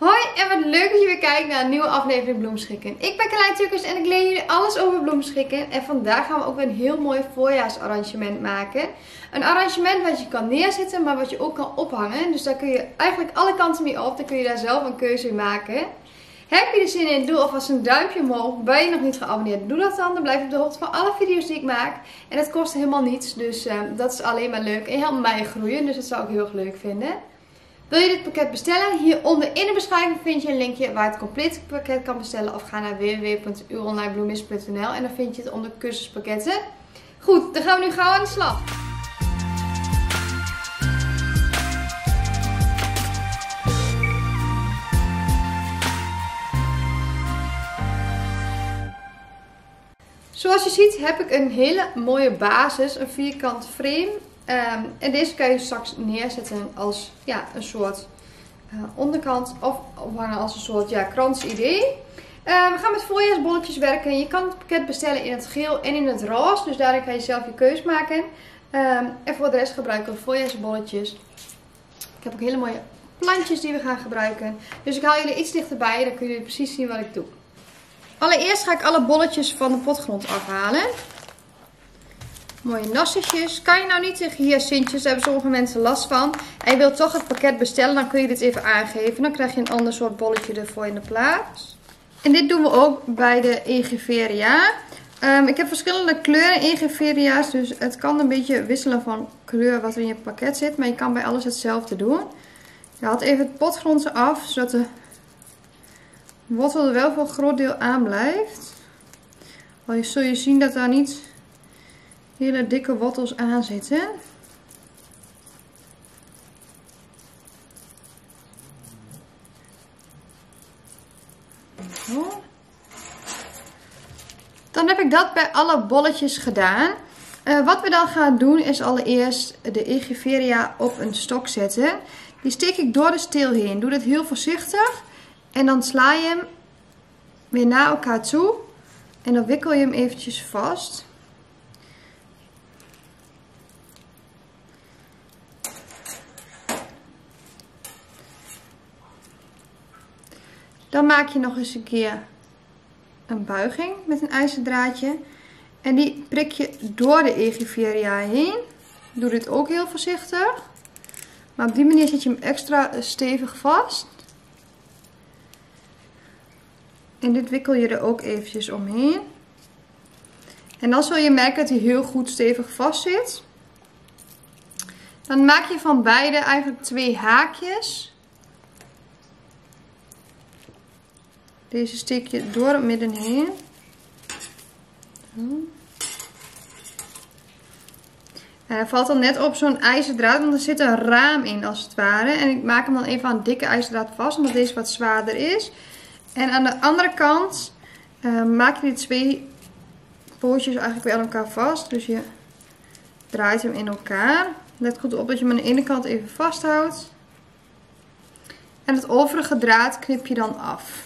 Hoi en wat leuk dat je weer kijkt naar een nieuwe aflevering Bloemschikken. Ik ben Carlijn Tukkers en ik leer jullie alles over bloemschikken. En vandaag gaan we ook weer een heel mooi voorjaarsarrangement maken. Een arrangement wat je kan neerzetten, maar wat je ook kan ophangen. Dus daar kun je eigenlijk alle kanten mee op. Dan kun je daar zelf een keuze in maken. Heb je er zin in? Doe alvast een duimpje omhoog. Ben je nog niet geabonneerd? Doe dat dan. Dan blijf je op de hoogte van alle video's die ik maak. En het kost helemaal niets. Dus dat is alleen maar leuk. En je helpt mij groeien. Dus dat zou ik heel erg leuk vinden. Wil je dit pakket bestellen? Hieronder in de beschrijving vind je een linkje waar je het complete pakket kan bestellen. Of ga naar www.uronlinebloemist.nl en dan vind je het onder cursuspakketten. Goed, dan gaan we nu gauw aan de slag. Zoals je ziet heb ik een hele mooie basis, een vierkant frame. En deze kan je straks neerzetten als een soort onderkant of ophangen als een soort krans idee. We gaan met voorjaarsbolletjes werken. Je kan het pakket bestellen in het geel en in het roze. Dus daarin kan je zelf je keus maken. En voor de rest gebruiken we voorjaarsbolletjes. Ik heb ook hele mooie plantjes die we gaan gebruiken. Dus ik haal jullie iets dichterbij. Dan kun je precies zien wat ik doe. Allereerst ga ik alle bolletjes van de potgrond afhalen. Mooie nassetjes. Kan je nou niet tegen hyacintjes? Daar hebben sommige mensen last van. En je wilt toch het pakket bestellen, dan kun je dit even aangeven. Dan krijg je een ander soort bolletje ervoor in de plaats. En dit doen we ook bij de Echeveria. Ik heb verschillende kleuren Echeveria's. Dus het kan een beetje wisselen van kleur wat er in je pakket zit. Maar je kan bij alles hetzelfde doen. Je haalt even het potgrond eraf, zodat de wortel er wel voor een groot deel aan blijft. Dan zul je zien dat daar niet hele dikke wortels aan zitten. Zo. Dan heb ik dat bij alle bolletjes gedaan. Wat we dan gaan doen is allereerst de Echeveria op een stok zetten. Die steek ik door de steel heen. Doe dit heel voorzichtig. En dan sla je hem weer naar elkaar toe. En dan wikkel je hem eventjes vast. Dan maak je nog eens een keer een buiging met een ijzerdraadje. En die prik je door de Echeveria heen. Doe dit ook heel voorzichtig. Maar op die manier zet je hem extra stevig vast. En dit wikkel je er ook eventjes omheen. En dan zul je merken dat hij heel goed stevig vast zit. Dan maak je van beide eigenlijk 2 haakjes. Deze steek je door het midden heen. Zo. En hij valt dan net op zo'n ijzerdraad, want er zit een raam in als het ware. En ik maak hem dan even aan een dikke ijzerdraad vast, omdat deze wat zwaarder is. En aan de andere kant maak je die 2 pootjes eigenlijk weer aan elkaar vast. Dus je draait hem in elkaar. Let goed op dat je hem aan de ene kant even vasthoudt. En het overige draad knip je dan af.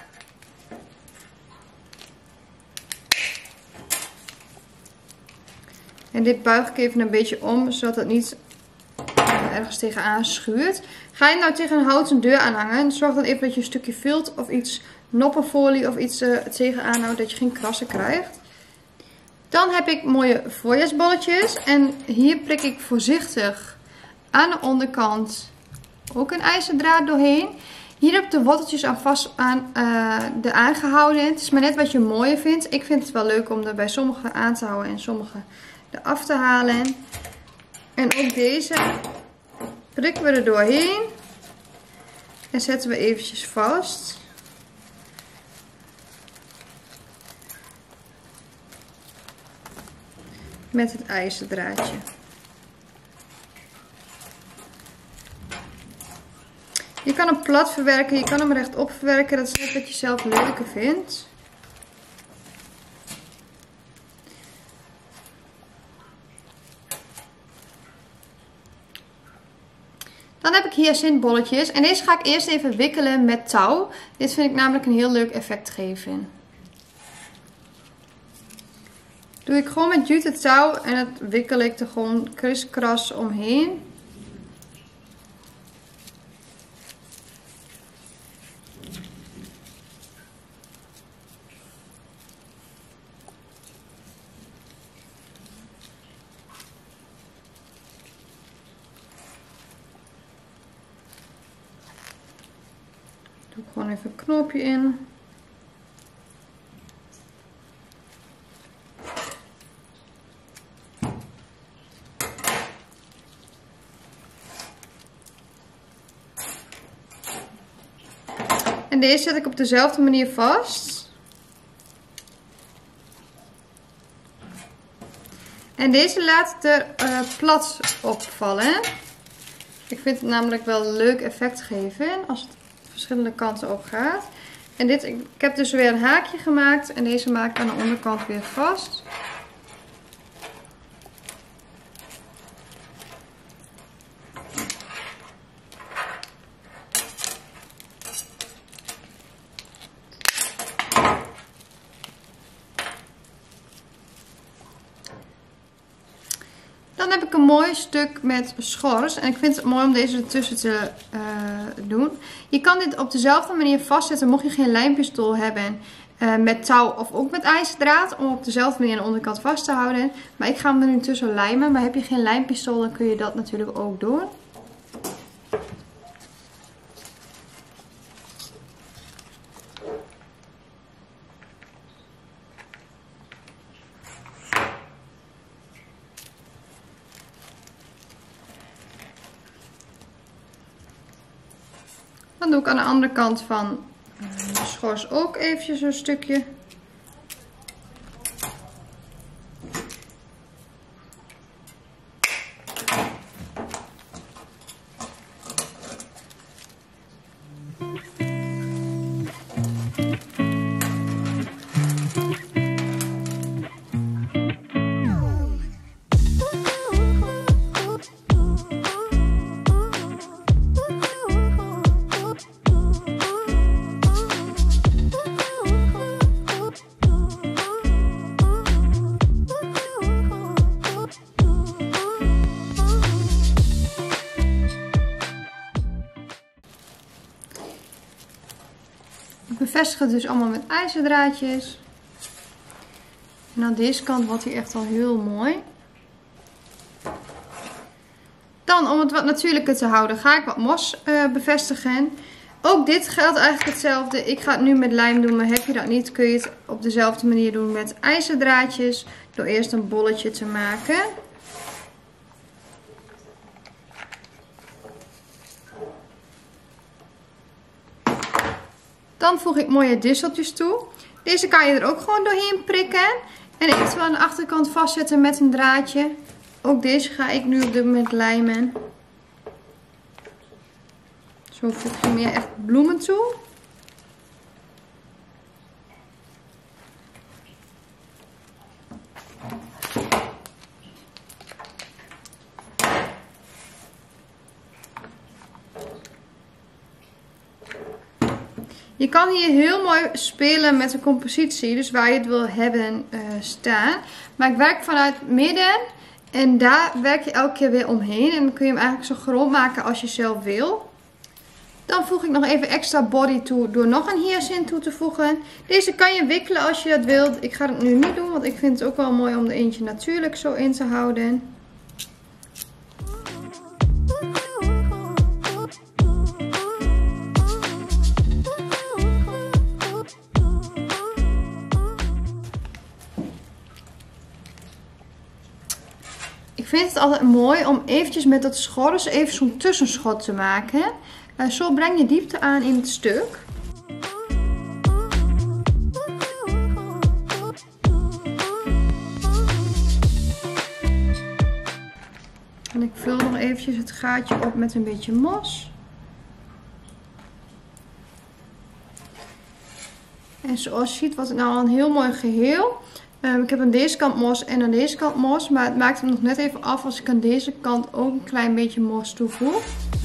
En dit buig ik even een beetje om, zodat het niet ergens tegenaan schuurt. Ga je nou tegen een houten deur aanhangen, zorg dan even dat je een stukje vilt of iets noppenfolie of iets tegenaan houdt, dat je geen krassen krijgt. Dan heb ik mooie voorjaarsbolletjes en hier prik ik voorzichtig aan de onderkant ook een ijzerdraad doorheen. Hier heb ik de worteltjes aangehouden. Het is maar net wat je mooier vindt. Ik vind het wel leuk om er bij sommige aan te houden en sommige eraf te halen. En ook deze prikken we er doorheen. En zetten we eventjes vast. Met het ijzerdraadje. Je kan hem plat verwerken, je kan hem rechtop verwerken. Dat is net wat je zelf leuker vindt. Dan heb ik hyacintbolletjes en deze ga ik eerst even wikkelen met touw. Dit vind ik namelijk een heel leuk effect geven. Doe ik gewoon met jute touw en dat wikkel ik er gewoon kriskras omheen. Doe ik gewoon even een knoopje in. En deze zet ik op dezelfde manier vast. En deze laat ik er plat opvallen. Ik vind het namelijk wel een leuk effect geven als het verschillende kanten op gaat. En dit, ik heb dus weer een haakje gemaakt en deze maak ik aan de onderkant weer vast. Dan heb ik een mooi stuk met schors. En ik vind het mooi om deze ertussen te doen. Je kan dit op dezelfde manier vastzetten mocht je geen lijmpistool hebben. Met touw of ook met ijzerdraad. Om op dezelfde manier aan de onderkant vast te houden. Maar ik ga hem er nu tussen lijmen. Maar heb je geen lijmpistool dan kun je dat natuurlijk ook doen. Dan doe ik aan de andere kant van de schors ook eventjes een stukje. Ik bevestig het dus allemaal met ijzerdraadjes. En aan deze kant wordt hij echt al heel mooi. Dan, om het wat natuurlijker te houden, ga ik wat mos bevestigen. Ook dit geldt eigenlijk hetzelfde. Ik ga het nu met lijm doen, maar heb je dat niet, kun je het op dezelfde manier doen met ijzerdraadjes. Door eerst een bolletje te maken. Dan voeg ik mooie disseltjes toe. Deze kan je er ook gewoon doorheen prikken. En eventueel aan de achterkant vastzetten met een draadje. Ook deze ga ik nu op dit moment lijmen. Zo voeg je meer echt bloemen toe. Je kan hier heel mooi spelen met de compositie, dus waar je het wil hebben staan. Maar ik werk vanuit midden en daar werk je elke keer weer omheen. En dan kun je hem eigenlijk zo groot maken als je zelf wil. Dan voeg ik nog even extra body toe door nog een hyacint toe te voegen. Deze kan je wikkelen als je dat wilt. Ik ga het nu niet doen, want ik vind het ook wel mooi om er eentje natuurlijk zo in te houden. Ik vind het altijd mooi om eventjes met dat schors even zo'n tussenschot te maken. Zo breng je diepte aan in het stuk. En ik vul nog eventjes het gaatje op met een beetje mos. En zoals je ziet wordt het nou al een heel mooi geheel. Ik heb aan deze kant mos en aan deze kant mos. Maar het maakt hem nog net even af als ik aan deze kant ook een klein beetje mos toevoeg.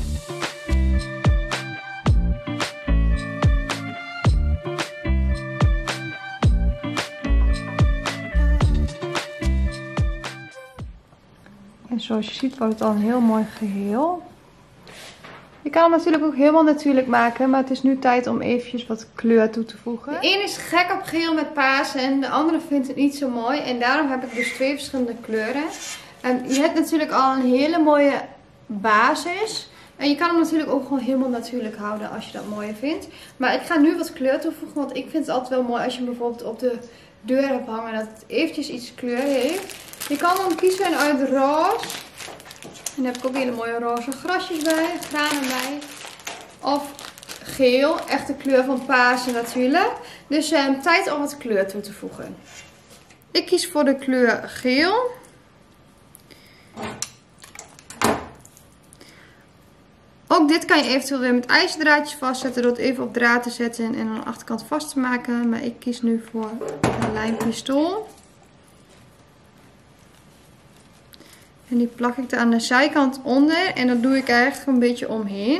En zoals je ziet wordt het al een heel mooi geheel. Je kan hem natuurlijk ook helemaal natuurlijk maken, maar het is nu tijd om eventjes wat kleur toe te voegen. De ene is gek op geel met paars en de andere vindt het niet zo mooi. En daarom heb ik dus twee verschillende kleuren. Je hebt natuurlijk al een hele mooie basis. En je kan hem natuurlijk ook gewoon helemaal natuurlijk houden als je dat mooier vindt. Maar ik ga nu wat kleur toevoegen, want ik vind het altijd wel mooi als je hem bijvoorbeeld op de deur hebt hangen dat het eventjes iets kleur heeft. Je kan dan kiezen uit roze. En daar heb ik ook hele mooie roze grasjes bij, granen bij. Of geel, echt de kleur van Pasen natuurlijk. Dus tijd om wat kleur toe te voegen. Ik kies voor de kleur geel. Ook dit kan je eventueel weer met ijzerdraadjes vastzetten door het even op draad te zetten en aan de achterkant vast te maken. Maar ik kies nu voor een lijmpistool. En die plak ik er aan de zijkant onder en dat doe ik eigenlijk een beetje omheen.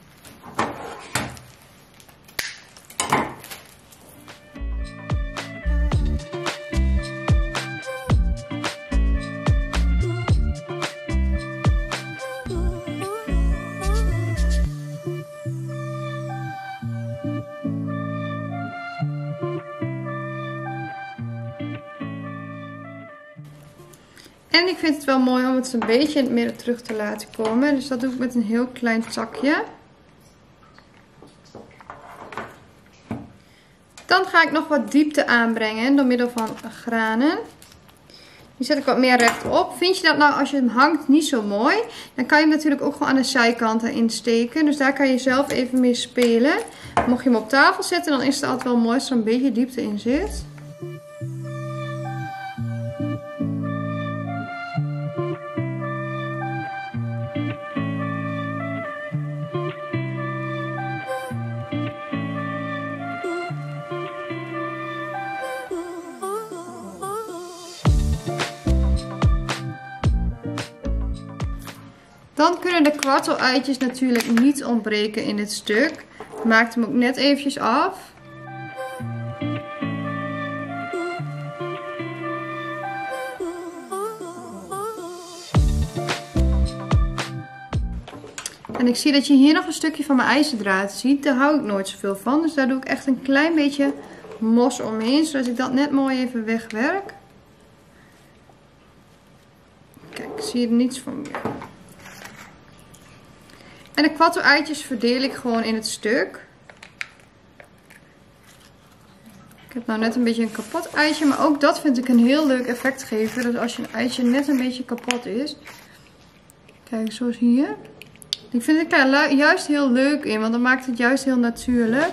En ik vind het wel mooi om het een beetje in het midden terug te laten komen. Dus dat doe ik met een heel klein takje. Dan ga ik nog wat diepte aanbrengen door middel van granen. Die zet ik wat meer rechtop. Vind je dat nou als je hem hangt niet zo mooi? Dan kan je hem natuurlijk ook gewoon aan de zijkant erin steken. Dus daar kan je zelf even mee spelen. Mocht je hem op tafel zetten, dan is het altijd wel mooi als er een beetje diepte in zit. Dan kunnen de kwartel-eitjes natuurlijk niet ontbreken in dit stuk. Ik maak hem ook net eventjes af. En ik zie dat je hier nog een stukje van mijn ijzerdraad ziet. Daar hou ik nooit zoveel van. Dus daar doe ik echt een klein beetje mos omheen. Zodat ik dat net mooi even wegwerk. Kijk, ik zie er niets van meer. En de kwartel-eitjes verdeel ik gewoon in het stuk. Ik heb nou net een beetje een kapot eitje. Maar ook dat vind ik een heel leuk effect geven. Dus als je een eitje net een beetje kapot is. Kijk, zoals hier. Die vind ik daar juist heel leuk in. Want dan maakt het juist heel natuurlijk.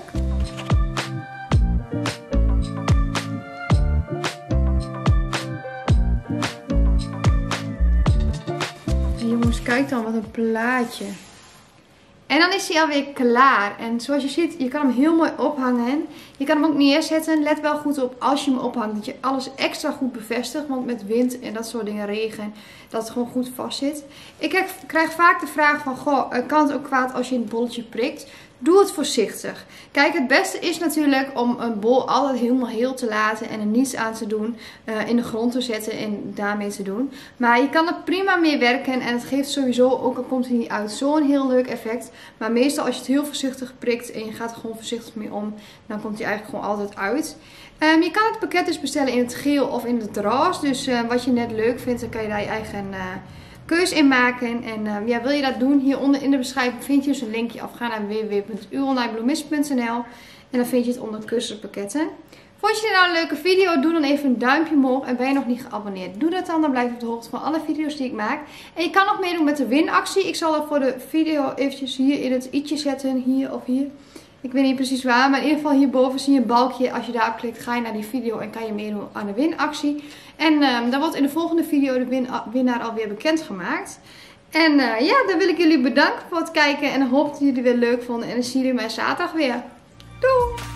En jongens, kijk dan wat een plaatje. En dan is hij alweer klaar. En zoals je ziet, je kan hem heel mooi ophangen. Je kan hem ook neerzetten. Let wel goed op als je hem ophangt. Dat je alles extra goed bevestigt. Want met wind en dat soort dingen, regen, dat het gewoon goed vast zit. Ik krijg vaak de vraag van, goh, kan het ook kwaad als je een bolletje prikt? Doe het voorzichtig. Kijk, het beste is natuurlijk om een bol altijd helemaal heel te laten en er niets aan te doen. In de grond te zetten en daarmee te doen. Maar je kan er prima mee werken en het geeft sowieso, ook al komt hij niet uit, zo'n heel leuk effect. Maar meestal als je het heel voorzichtig prikt en je gaat er gewoon voorzichtig mee om, dan komt hij eigenlijk gewoon altijd uit. Je kan het pakket dus bestellen in het geel of in het roze. Dus wat je net leuk vindt, dan kan je daar je eigen keus in maken. En ja, wil je dat doen? Hieronder in de beschrijving vind je dus een linkje af. Ga naar www.uonlinebloemist.nl en dan vind je het onder cursuspakketten. Vond je dit nou een leuke video? Doe dan even een duimpje omhoog. En ben je nog niet geabonneerd? Doe dat dan blijf je op de hoogte van alle video's die ik maak. En je kan nog meedoen met de winactie. Ik zal dat voor de video eventjes hier in het i'tje zetten. Hier of hier. Ik weet niet precies waar, maar in ieder geval hierboven zie je een balkje. Als je daarop klikt, ga je naar die video en kan je meedoen aan de winactie. En dan wordt in de volgende video de winnaar alweer bekendgemaakt. En ja, dan wil ik jullie bedanken voor het kijken en hoop dat jullie het weer leuk vonden. En dan zien jullie mij zaterdag weer. Doei!